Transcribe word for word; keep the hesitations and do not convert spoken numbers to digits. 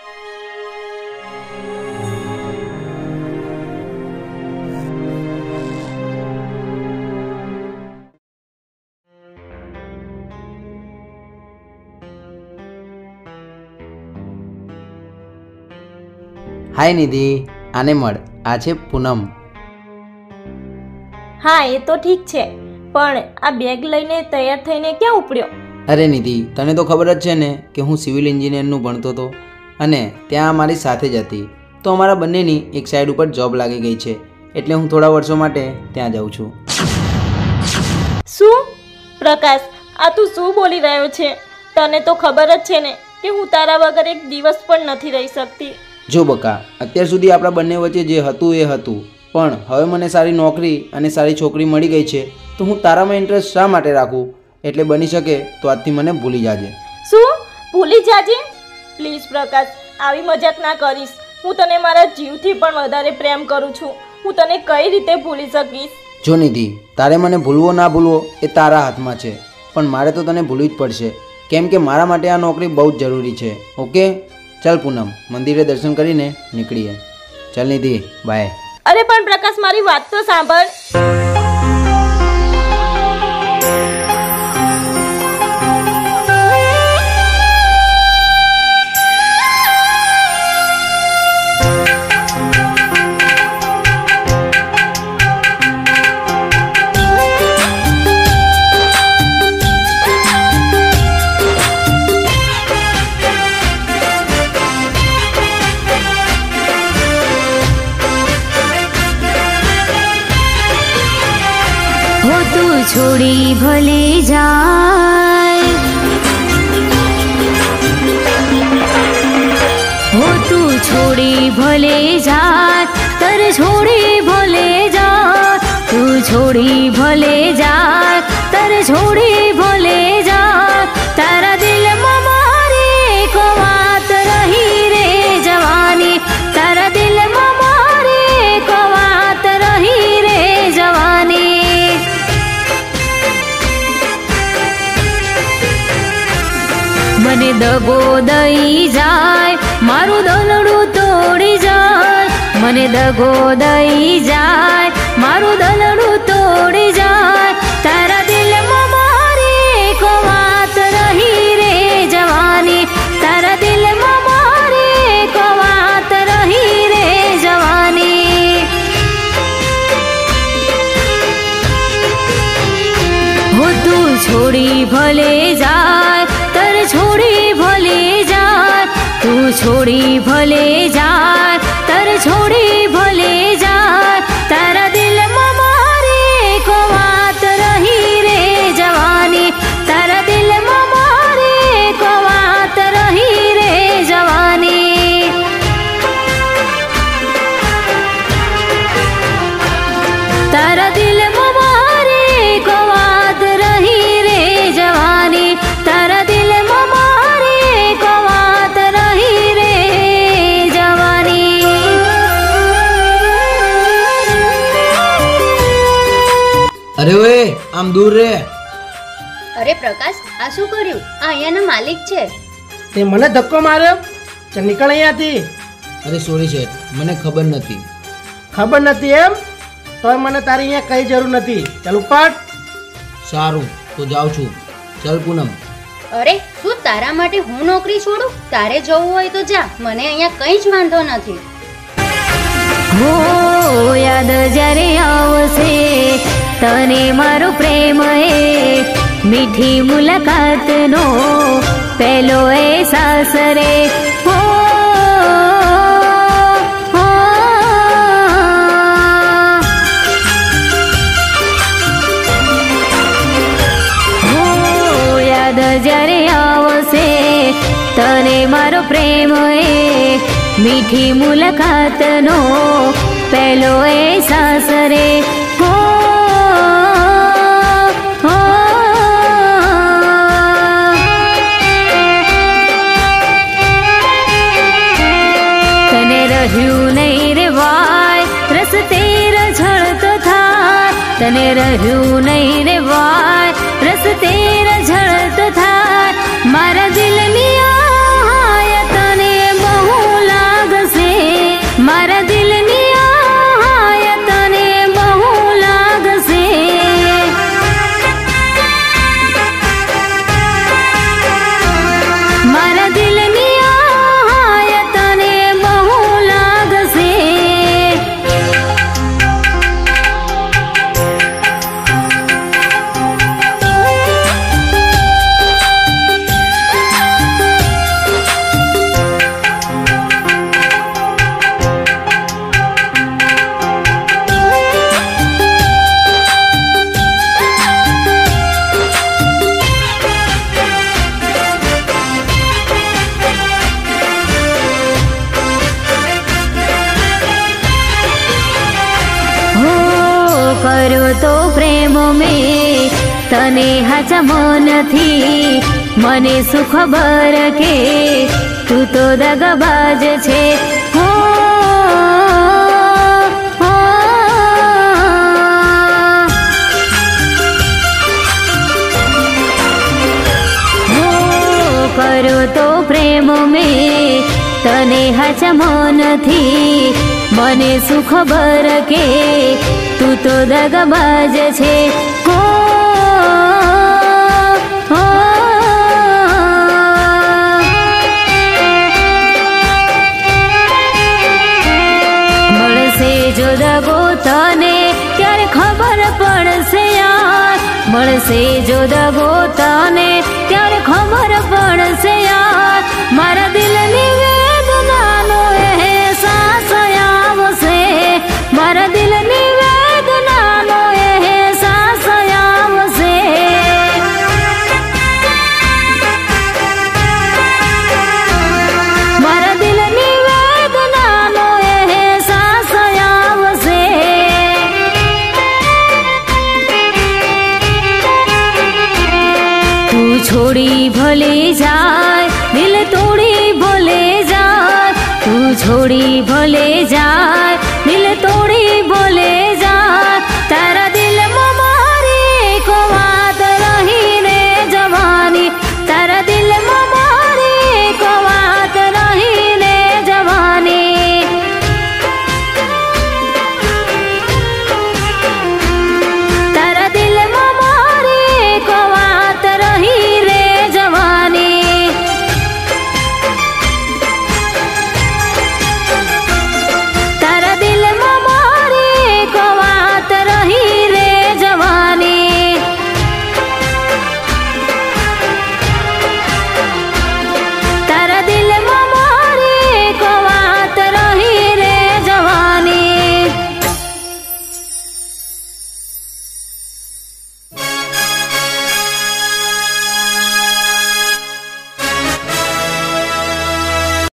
हाय निधि, आने मळ। आ छे पूनम। हाँ ए तो ठीक छे, पण आ बेग लईने तैयार थईने क्यां उपड्यो? अरे निधि, तने तो खबर ज छे ने के हूँ सिविल एंजीनियरनुं भणतो तो अने त्यां मारी साथे ज हती। तो अमारा बंनेनी एक साइड पर जॉब लागी गई छे, एटले हूँ थोड़ा वर्षो माटे त्यां जाऊं छुं। शुं प्रकाश, आ तू शुं बोली रह्यो छे? तने तो खबर ज छे ने के हूँ तारा वगर एक दिवस पण नथी रही सकती। जो बका, अत्यार सुधी आपणा बंने वच्चे जे हतुं ए हतुं, पण हवे मने सारी नौकरी अने सारी छोकरी मळी गई छे तो हूँ तारामां इंटरेस्ट शा माटे राखुं? एटले बनी शके तो आजथी मने भूली जाजे। शुं भूली जाजे? प्लीज प्रकाश, आवी मजाक ना करीश। हूँ तने मारा जीवथी पण वधारे प्रेम करूं छुं। हूँ तने कई रीते भूली सकीश? जो निधि, तारे मने भूलवो ना भूलवो ए तारा हाथमां छे, पण मारे तो तने भूलवी ज पड़शे, केम के मारा माटे आ नौकरी बहुत जरूरी छे। ओके चल पूनम, मंदिरे दर्शन करीने निकळीए। चल निधि, बाय। अरे पण प्रकाश, मारी वात तो सांभळ। हो तू छोड़ी भले जाए, हो तू छोड़ी भले जाए, तर छोड़ी भले जाए, तू छोड़ी भले जाए, तर छोड़ी भले जाए, तारा दिल में मारी को बात रही रे जवानी, तारा दिल में मारी को बात रही रे जवानी। मने दगो दई जाय, मारू दलड़ू तोड़ी जाय, मने दगो दई जाय, मारू दलड़ू तोड़ी जाय, तारा दिल में मारी को बात रही रे जवानी, तारा दिल में मारी को बात रही रे जवानी। हो तू छोड़ी भले जाय, तर छोड़ी भले जाए, तू छोड़ी भले जाए, तर छोड़ी भले जाए, तारा दिल में मारी को बात रही रे जवानी, तारा दिल में मारी को बात रही रे जवानी। तारा दिल में मारी को बात रही रे जवानी, तारा दिल अरे ओए आम दूर रे। अरे प्रकाश, आ शू कर्યું? आ અહીંયાનો માલિક છે। તે મને ધક્કો માર્યો। ચાલ નીકળ અહીંયાથી। અરે સોરી શેઠ, મને ખબર નથી। ખબર નથી એમ? તોય મને તારી અહીંયા કઈ જરૂર નથી। ચાલ ઉપાડ। સારું તો જાઉં છું। ચાલ પૂનમ। અરે શું તારા માટે હું નોકરી છોડું? તારે જવું હોય તો જા, મને અહીંયા કંઈ જ વાંધો નથી। हो याद जरे आवसे तने मारो प्रेम ए मीठी मुलाकात नो पहलो एहसास रे। हो हो हो याद जरे आवसे तने मारो प्रेम ए मीठी मुलाकात नो पहलो एहसास रे। हो हो तने रहू नहीं रे वाय रस्ते रझळतो थाय, तने रहू नहीं रे वाय रस्ते रझळतो थाय, मारा दिलनी आय तने बहु કર્યો તો પ્રેમ મેં તને હાચા મનથી, મને શું ખબર કે તું તો દગાબાજ છે. હો હો. હો કર્યો તો પ્રેમ મેં તને હાચા મનથી, મને શું ખબર કે તું તો દગાબાજ છે. હો હો. મળશે જો દગો તને ત્યારે ખબર પડશે યાર, મળશે જો દગો તને ત્યારે ખબર પડશે યાર. મારા દિલની વેદનાનો અહેસાસ આવશે, મારા દિલની વેદનાનો અહેસાસ આવશે. મારા દિલની વેદનાનો અહેસાસ આવશે. તું છોડી ભલે જાય, દિલ તોડી ભલે જાય, તું છોડી ભલે જાય, દિલ તોડી ભલે જાય.